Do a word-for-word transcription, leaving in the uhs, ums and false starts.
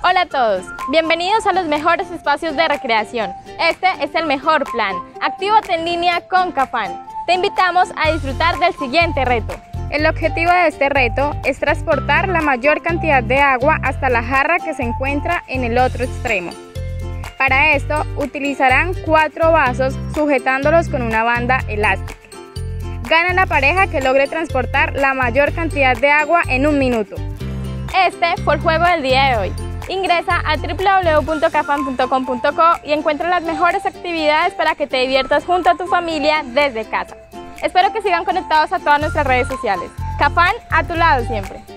Hola a todos, bienvenidos a los mejores espacios de recreación. Este es el mejor plan. Actívate en línea con Cafán. Te invitamos a disfrutar del siguiente reto. El objetivo de este reto es transportar la mayor cantidad de agua hasta la jarra que se encuentra en el otro extremo. Para esto utilizarán cuatro vasos sujetándolos con una banda elástica. Gana la pareja que logre transportar la mayor cantidad de agua en un minuto. Este fue el juego del día de hoy. Ingresa a w w w punto cafan punto com punto co y encuentra las mejores actividades para que te diviertas junto a tu familia desde casa. Espero que sigan conectados a todas nuestras redes sociales. Cafán, a tu lado siempre.